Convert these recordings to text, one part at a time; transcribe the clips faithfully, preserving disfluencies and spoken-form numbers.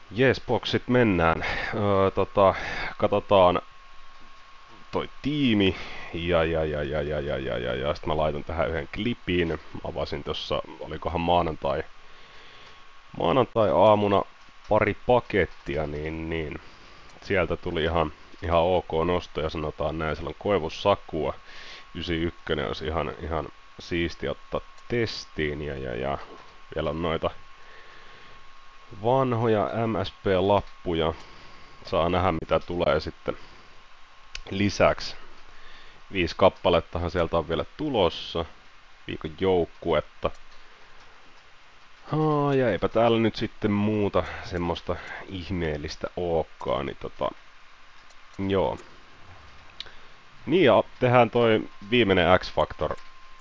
Jees, boksit mennään. Öö, tota, katsotaan toi tiimi. Ja, ja, ja, ja, ja, ja, ja, ja, ja. Sitten mä laitan tähän yhden klipin. Mä avasin tossa, olikohan maanantai, maanantai-aamuna pari pakettia, niin, niin. Sieltä tuli ihan, ihan ok nosto ja sanotaan näin, siellä on koivussakua. yhdeksänkymmentäyksi olisi ihan, ihan siisti ottaa testiin ja, ja, ja vielä on noita vanhoja M S P-lappuja. Saa nähdä mitä tulee sitten lisäksi. Viisi kappalettahan sieltä on vielä tulossa. Viikon joukkuetta. Haa, ja eipä täällä nyt sitten muuta semmoista ihmeellistä ookaan, niin tota... Joo. Niin ja tehdään toi viimeinen X-Factor.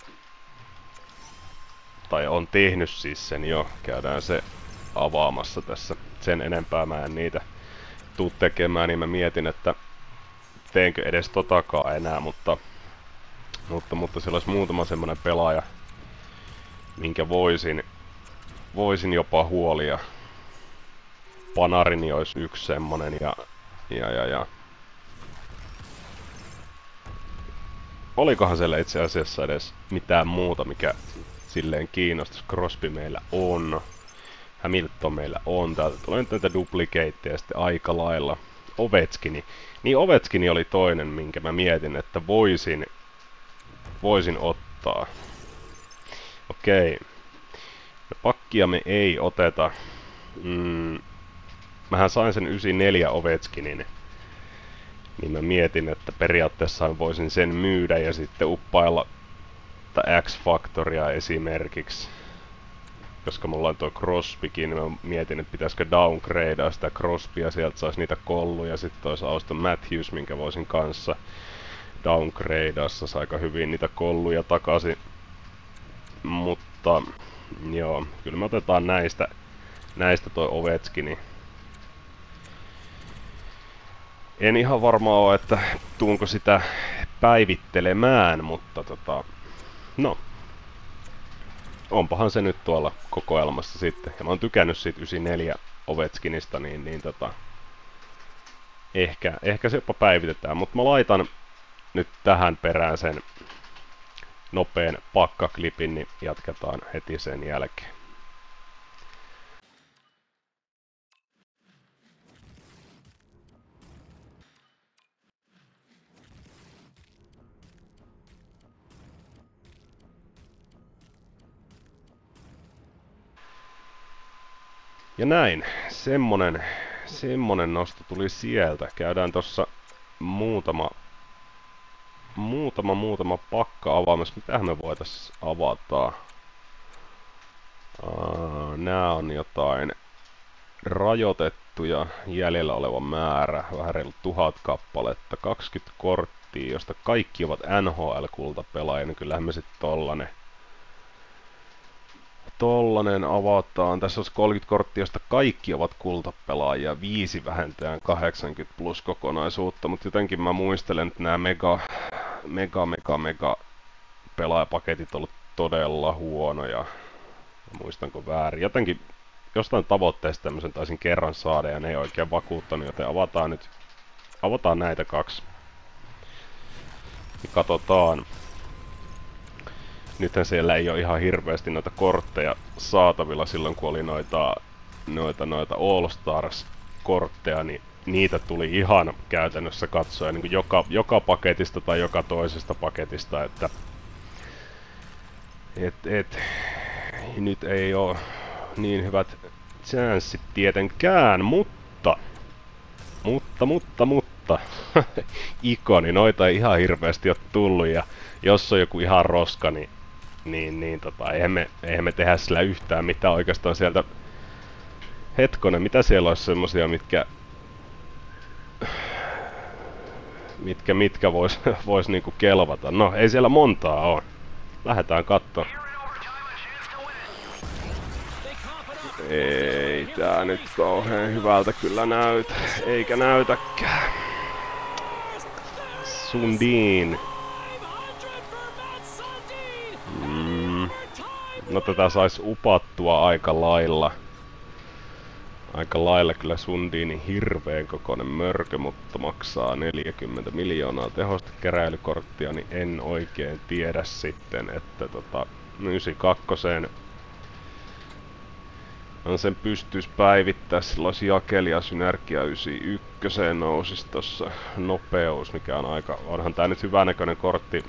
Tai on tehnyt siis sen jo. Käydään se avaamassa tässä. Sen enempää mä en niitä tuu tekemään, niin mä mietin, että teenkö edes totakaan enää, mutta mutta, mutta siellä olisi muutama semmonen pelaaja, minkä voisin voisin jopa huolia. Panarini olisi yksi semmonen ja ja ja ja olikohan siellä itse asiassa edes mitään muuta, mikä silleen kiinnostus. Crosby meillä on. Hamilton meillä on. Täältä tulee nyt näitä duplikateja sitten aika lailla. Ovechkini. Niin Ovechkini oli toinen, minkä mä mietin, että voisin, voisin ottaa. Okei. No, pakkia me ei oteta. Mm, mähän sain sen yhdeksänkymmentäneljä Ovechkinin. Niin mä mietin, että periaatteessa voisin sen myydä ja sitten uppailla X-Factoria esimerkiksi. Koska mulla on tuo Crosbykin, niin mä mietin, että pitäisikö downgradea sitä Crosbya, sieltä saisi niitä kolluja. Sitten olisi Auston Matthews, minkä voisin kanssa downgradea, saisi aika hyvin niitä kolluja takaisin. Mutta joo, kyllä me otetaan näistä, näistä toi Ovechkini. En ihan varma ole, että tuunko sitä päivittelemään, mutta tota, no. Onpahan se nyt tuolla kokoelmassa sitten. Ja mä oon tykännyt siitä yhdeksänkymmentäneljä Ovechkinista, niin, niin tota, ehkä, ehkä se jopa päivitetään. Mutta mä laitan nyt tähän perään sen nopeen pakkaklipin, niin jatketaan heti sen jälkeen. Ja näin, semmonen, semmonen nosto tuli sieltä. Käydään tossa muutama, muutama, muutama pakka avaamassa. Mitähän me voitais avata? Uh, nää on jotain rajoitettuja jäljellä oleva määrä. Vähän reilu tuhat kappaletta. kaksikymmentä korttia, josta kaikki ovat N H L-kultapelaajia. Niin kyllähän me sit tollanen. Tollanen avataan. Tässä olisi kolmekymmentä korttia, josta kaikki ovat kultapelaajia. Viisi vähentään kahdeksankymmentä plus kokonaisuutta. Mutta jotenkin mä muistelen, että nämä mega, mega, mega, mega pelaajapaketit on ollut todella huonoja. Muistanko väärin? Jotenkin jostain tavoitteesta tämmöisen taisin kerran saada ja ne ei oikein vakuuttanut, joten avataan nyt. Avataan näitä kaksi. Ja katsotaan. Nythän siellä ei ole ihan hirveästi noita kortteja saatavilla silloin, kun oli noita, noita, noita All Stars-kortteja, niin niitä tuli ihan käytännössä katsoen niin kuin joka, joka paketista tai joka toisesta paketista, että et, et, nyt ei ole niin hyvät chanssit tietenkään, mutta, mutta, mutta, mutta, ikoni, noita ei ihan hirveästi ole tullut ja jos on joku ihan roska, niin Niin, niin tota, eihän me, eihän me tehdä sillä yhtään mitään oikeastaan sieltä. Hetkonen, mitä siellä olisi semmosia, mitkä... Mitkä, mitkä vois, vois niinku kelvata. No, ei siellä montaa oo. Lähdetään kattoo. Ei tää nyt kauhean hyvältä kyllä näytä. Eikä näytäkään. Sundin. Mm. No tätä sais upattua aika lailla. Aika lailla kyllä Sundinin hirveen kokoinen mörkö, mutta maksaa neljäkymmentä miljoonaa tehosta keräilykorttia, niin en oikein tiedä sitten, että tota, yhdeksänkymmentäkaksi on sen pystyisi päivittää, sillä olisi jakeli ja synergia yhdeksänkymmentäyksi nousisi tossa nopeus, mikä on aika, onhan tää nyt hyvänäköinen kortti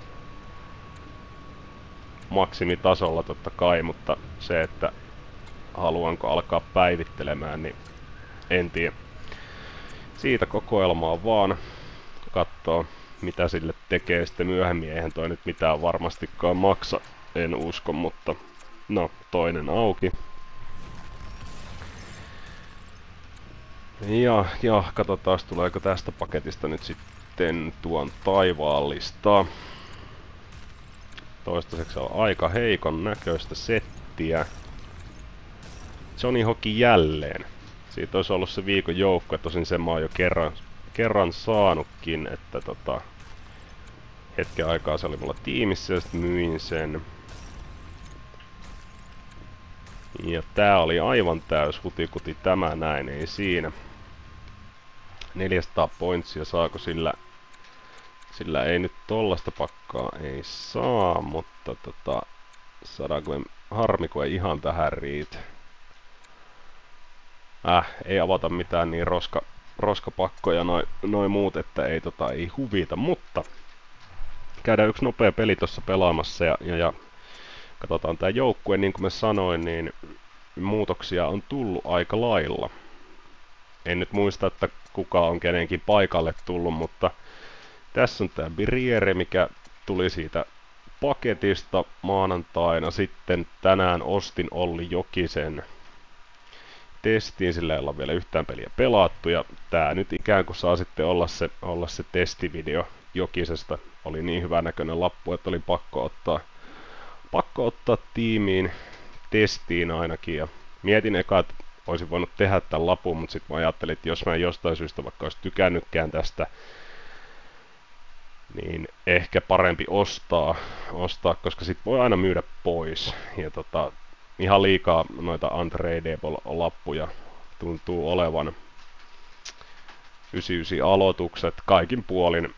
maksimitasolla totta kai, mutta se, että haluanko alkaa päivittelemään, niin en tiedä. Siitä kokoelmaa vaan katsoo, mitä sille tekee sitten myöhemmin. Eihän toi nyt mitään varmastikaan maksa, en usko, mutta no, toinen auki. Ja, ja katsotaan, tuleeko tästä paketista nyt sitten tuon taivaallista. Toistaiseksi on aika heikon näköistä settiä. Johnny Hockey jälleen. Siitä olisi ollut se viikon joukko, tosin sen mä oon jo kerran, kerran saanutkin, että tota, hetken aikaa se oli mulla tiimissä ja sitten myin sen. Ja tää oli aivan täys hutikuti tämä näin, ei siinä. neljäsataa pointsia saako sillä? Sillä ei nyt tollasta pakkaa ei saa, mutta tota, saadaanko me, harmi kun ei ihan tähän riitä. Äh, ei avata mitään niin roska, roskapakkoja noin noi muut, että ei, tota, ei huvita, mutta käydään yksi nopea peli tuossa pelaamassa ja, ja, ja katsotaan tää joukkue, niin kuin mä sanoin, niin muutoksia on tullut aika lailla. En nyt muista, että kuka on kenenkin paikalle tullut, mutta tässä on tää Briere, mikä tuli siitä paketista maanantaina. Sitten tänään ostin Olli Jokisen testiin, sillä ei olla vielä yhtään peliä pelattu. Ja tää nyt ikään kuin saa sitten olla se, olla se testivideo Jokisesta. Oli niin hyvän näköinen lappu, että oli pakko ottaa, pakko ottaa tiimiin testiin ainakin. Ja mietin eka, että olisin voinut tehdä tämän lapun, mutta sitten mä ajattelin, että jos mä en jostain syystä vaikka olisi tykännytkään tästä, niin ehkä parempi ostaa, ostaa koska sit voi aina myydä pois. Ja tota, ihan liikaa noita untradeable-lappuja tuntuu olevan. yhdeksänkymmentäyhdeksän aloitukset kaikin puolin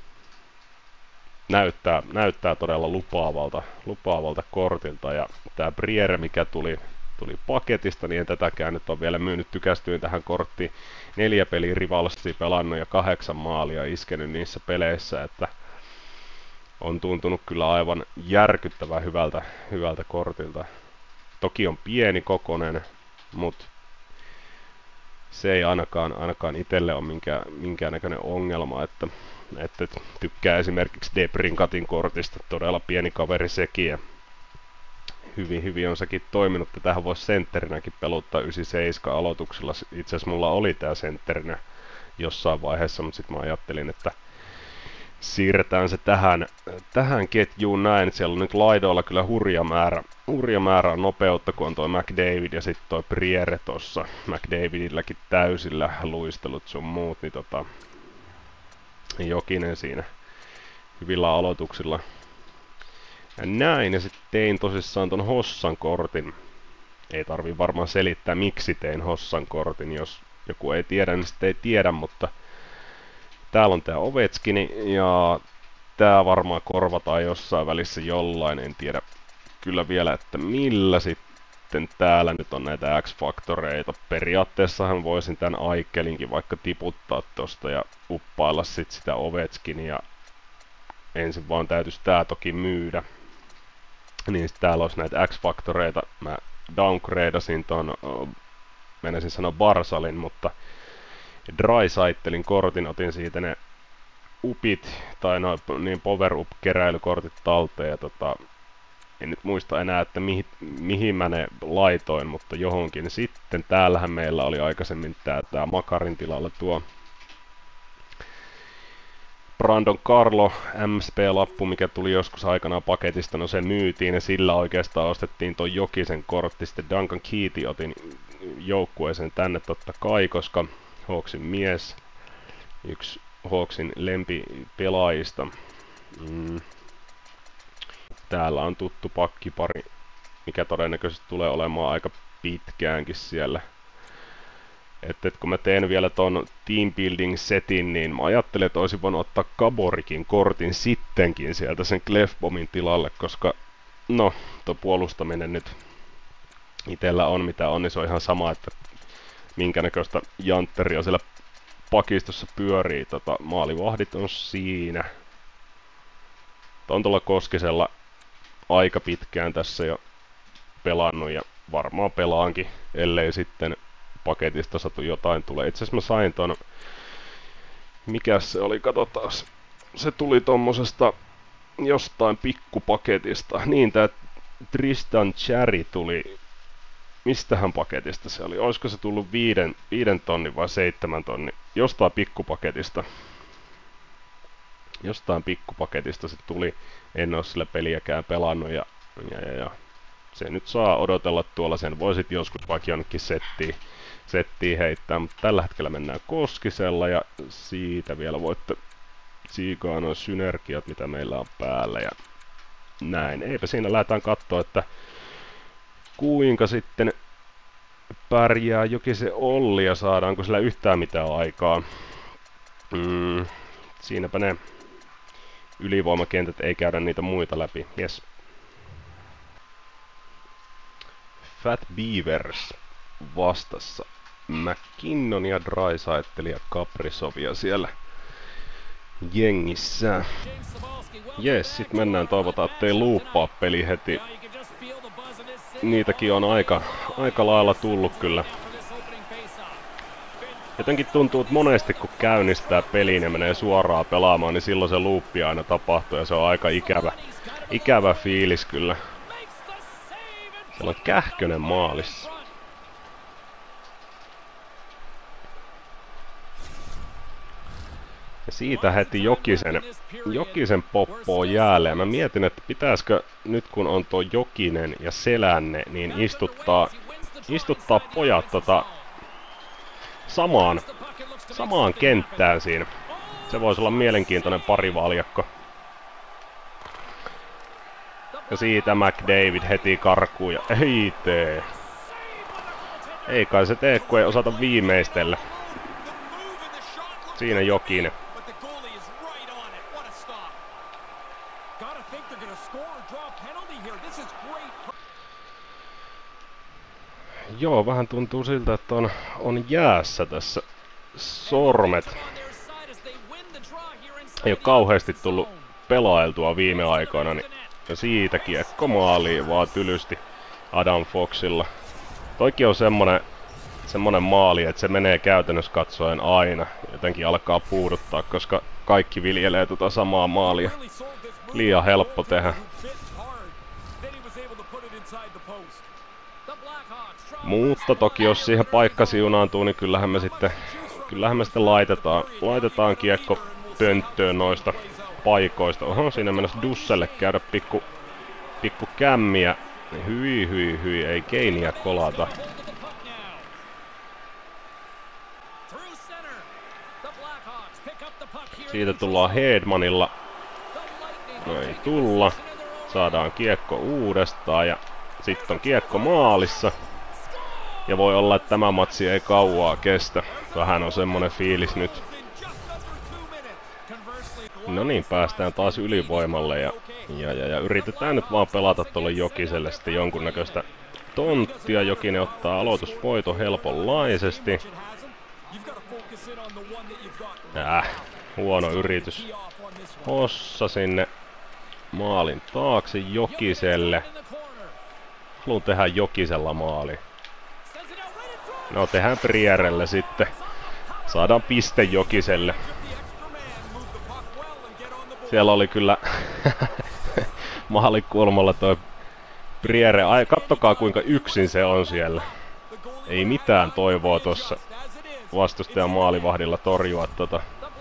näyttää, näyttää todella lupaavalta, lupaavalta kortilta. Ja tää Briere, mikä tuli, tuli paketista, niin en tätäkään nyt on vielä myynyt. Tykästyin tähän korttiin. Neljä peliä rivalssia pelannut ja kahdeksan maalia iskenyt niissä peleissä, että on tuntunut kyllä aivan järkyttävän hyvältä, hyvältä kortilta. Toki on pieni kokonen, mutta se ei ainakaan, ainakaan itselle ole minkään, minkäännäköinen ongelma, että, että tykkää esimerkiksi Debrinkatin kortista, todella pieni kaveri sekin, ja hyvin, hyvin on sekin toiminut, että tähän voisi sentterinäkin peluttaa yhdeksänkymmentäseitsemän aloituksella. Itse asiassa mulla oli tää sentterinä jossain vaiheessa, mutta sitten mä ajattelin, että siirretään se tähän, tähän ketjuun näin. Siellä on nyt laidoilla kyllä hurja määrä, hurja määrä on nopeutta, kun on toi McDavid ja sitten toi Briere tossa. McDavidilläkin täysillä luistelut sun muut, niin tota, Jokinen siinä hyvillä aloituksilla. Ja näin, ja sitten tein tosissaan ton Hossan kortin. Ei tarvi varmaan selittää, miksi tein Hossan kortin, jos joku ei tiedä, niin sitten ei tiedä, mutta täällä on tää Ovechkini, ja tää varmaan korvataan jossain välissä jollain, en tiedä kyllä vielä, että millä sitten täällä nyt on näitä X-faktoreita. Periaatteessahan voisin tän Aikelinkin vaikka tiputtaa tosta ja uppailla sit sitä Ovechkinia. Ensin vaan täytyisi tää toki myydä. Niin sit täällä olisi näitä X-faktoreita. Mä downgradeasin ton, menisin sanoa Barsalin, mutta Drysaitelin kortin, otin siitä ne upit, tai no niin power up keräilykortit talteen, ja tota, en nyt muista enää, että mihin, mihin mä ne laitoin, mutta johonkin. Sitten täällähän meillä oli aikaisemmin tää, tää Makarin tilalla tuo Brandon Carlo M S P-lappu, mikä tuli joskus aikanaan paketista, no se myytiin ja sillä oikeastaan ostettiin ton Jokisen kortti. Sitten Duncan Keith otin joukkueeseen tänne totta kai, koska Hawksin mies, yksi Hawksin lempipelaajista. Mm. Täällä on tuttu pakkipari, mikä todennäköisesti tulee olemaan aika pitkäänkin siellä. että et kun mä teen vielä ton team building setin, niin mä ajattelin, että olisin voinut ottaa Gaborikin kortin sittenkin sieltä sen Clefbomin tilalle, koska no, tuo puolustaminen nyt itellä on mitä on, niin se on ihan sama, että minkä näköistä jantteria siellä pakistossa pyörii. Tota, maalivahdit on siinä. On tuolla Koskisella aika pitkään tässä jo pelannut ja varmaan pelaankin, ellei sitten paketista satu jotain tulee. Itse asiassa mä sain ton, mikäs se oli, katsotaan. Se tuli tommosesta jostain pikkupaketista. Niin, tää Tristan Cherry tuli, mistähän paketista se oli? Olisiko se tullut viiden, viiden tonnin vai seitsemän tonnin? Jostain pikkupaketista. Jostain pikkupaketista se tuli. En oo sillä peliäkään pelannut ja, ja, ja, ja. Se nyt saa odotella tuolla, sen voisit joskus vaikka jonnekin settiin, settiin heittää, mutta tällä hetkellä mennään Koskisella ja siitä vielä voitte siikaa noin synergiat, mitä meillä on päällä ja näin. Eipä siinä, lähdetään katsoa, että kuinka sitten pärjää Jokisen Olli ja saadaanko sillä yhtään mitään aikaa. Mm, siinäpä ne ylivoimakentät, ei käydä niitä muita läpi. Yes. Fat Beavers vastassa. McKinnon ja Draisaitl ja Kaprizovia siellä jengissä. Jes, sit mennään, toivotaan, ettei luuppaa peli heti. Niitäkin on aika, aika lailla tullut kyllä. Jotenkin tuntuu, että monesti kun käynnistää peliin ja menee suoraan pelaamaan, niin silloin se luuppi aina tapahtuu ja se on aika ikävä, ikävä fiilis kyllä. Siellä on Kähkönen maalissa. Ja siitä heti Jokisen, Jokisen poppoo jäälle. Ja mä mietin, että pitäisikö nyt kun on tuo Jokinen ja Selänne, niin istuttaa, istuttaa pojat tota samaan, samaan kenttään siinä. Se voisi olla mielenkiintoinen parivaljakko. Ja siitä McDavid heti karkuun ja ei tee. Ei kai se tee, kun ei osata viimeistellä. Siinä Jokinen. Joo, vähän tuntuu siltä, että on, on jäässä tässä sormet. Ei ole kauheasti tullut pelailtua viime aikoina, niin ja siitä kiekko maaliin vaan tylysti Adam Foxilla. Toikin on semmonen, semmonen maali, että se menee käytännössä katsoen aina. Jotenkin alkaa puuduttaa, koska kaikki viljelee tota samaa maalia. Liian helppo tehdä. Mutta toki jos siihen paikka siunaantuu, niin kyllähän me sitten, kyllähän me sitten laitetaan, laitetaan kiekko pönttöön noista paikoista. Oho, siinä mennessä Dusselle käydä pikku, pikku kämmiä. Hyi, hyi, hyi, ei Keiniä kolata. Siitä tullaan Hedmanilla. No ei tulla. Saadaan kiekko uudestaan ja sitten on kiekko maalissa. Ja voi olla, että tämä matsi ei kauaa kestä. Vähän on semmonen fiilis nyt. No niin, päästään taas ylivoimalle ja, ja, ja, ja yritetään nyt vaan pelata tuolle Jokiselle sitten jonkunnäköistä tonttia. Jokinen ottaa aloitusvoiton helponlaisesti. Äh, huono yritys. Hossa sinne maalin taakse Jokiselle. Haluan tehdä Jokisella maali. No tehdään Brierelle sitten. Saadaan piste Jokiselle. Siellä oli kyllä maalikulmalla toi Briere. Ai, kattokaa kuinka yksin se on siellä. Ei mitään toivoa tossa vastustajan maalivahdilla torjua tota.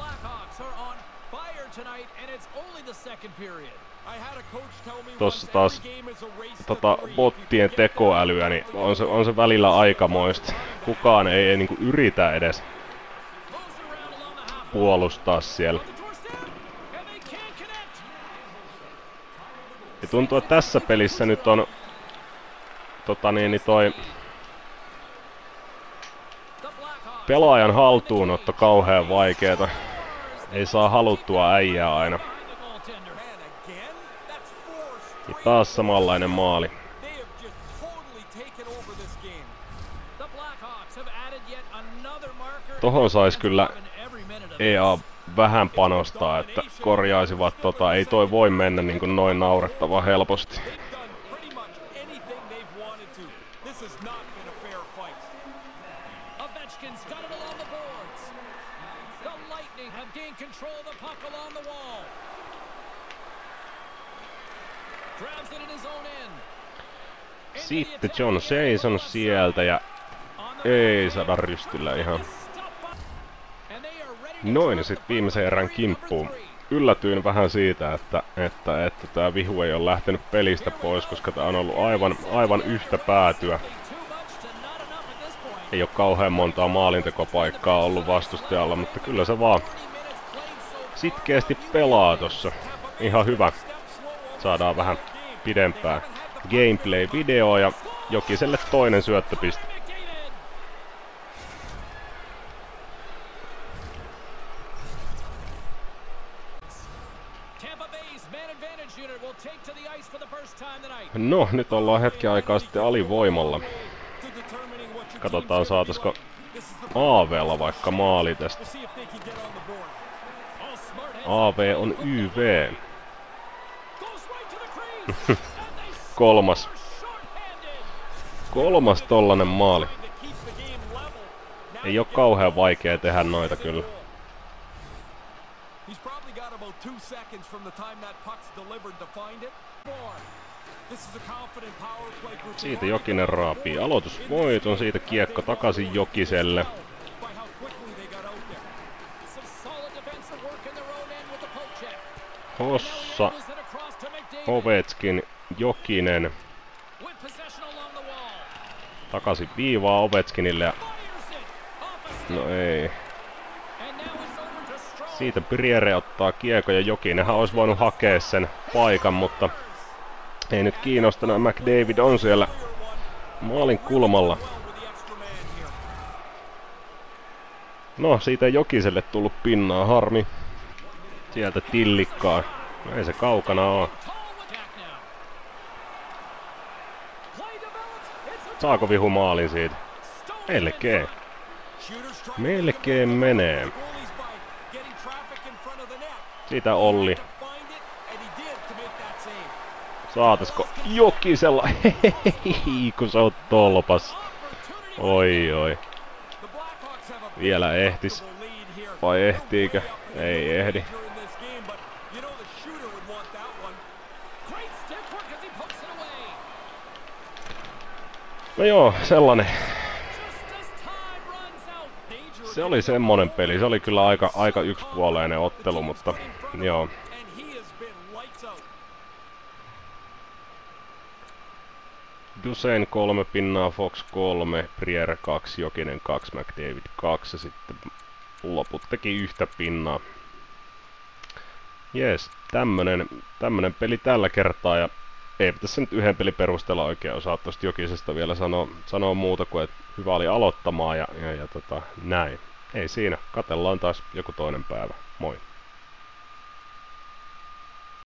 Tossa taas tota bottien tekoälyä, niin on se, on se välillä aikamoista. Kukaan ei, ei niinku yritä edes puolustaa siellä. Ja tuntuu, että tässä pelissä nyt on tota niin, niin toi pelaajan haltuunotto kauhean vaikeeta. Ei saa haluttua äijää aina. Ja taas samanlainen maali. Tohon sais kyllä E A vähän panostaa, että korjaisivat tota. Ei toi voi mennä niin kuin noin naurettavan helposti. Sitten John Jason sieltä ja ei saada rystyllä ihan. Noin, ja sitten viimeisen erän kimppuun. Yllätyin vähän siitä, että, että, että tää vihu ei ole lähtenyt pelistä pois, koska tää on ollut aivan, aivan yhtä päätyä. Ei ole kauhean montaa maalintekopaikkaa ollut vastustajalla, mutta kyllä se vaan sitkeästi pelaa tossa. Ihan hyvä. Saadaan vähän pidempää gameplay-videoa ja Jokiselle toinen syöttöpiste. No, nyt ollaan hetken aikaa sitten alivoimalla. Katsotaan saataisiko A V:lla vaikka maali tästä. A V on Y V. Kolmas. Kolmas tollanen maali. Ei oo kauhean vaikea tehdä noita kyllä. Siitä Jokinen raapii aloitusvoiton, siitä kiekko takaisin Jokiselle. Hossa, Ovechkin, Jokinen. Takaisin viivaa Ovechkinille. No ei. Siitä Briere ottaa kiekko ja Jokinenhan olisi voinut hakea sen paikan, mutta ei nyt kiinnostanut. McDavid on siellä maalin kulmalla. No, siitä ei Jokiselle tullut pinnaa, harmi. Sieltä tillikkaa. No, ei se kaukana oo. Saako vihu maalin siitä? Melkein. Melkein menee. Siitä Olli. Saataisiko Jokisella? Hei, kun sä oot tolpas. Oi oi. Vielä ehtis. Vai ehtiikö? Ei ehdi. No joo, sellainen. Se oli semmonen peli. Se oli kyllä aika, aika yksipuoleinen ottelu, mutta joo. Dusein kolme pinnaa, Fox kolme, Briere kaksi, Jokinen kaksi, McDavid kaksi ja sitten loput teki yhtä pinnaa. Jees, tämmönen, tämmönen peli tällä kertaa ja ei tässä nyt yhden pelin perusteella oikein osaa tosta Jokisesta vielä sanoa, sanoa muuta kuin, että hyvä oli aloittamaan ja, ja, ja tota, näin. Ei siinä, katsellaan taas joku toinen päivä. Moi!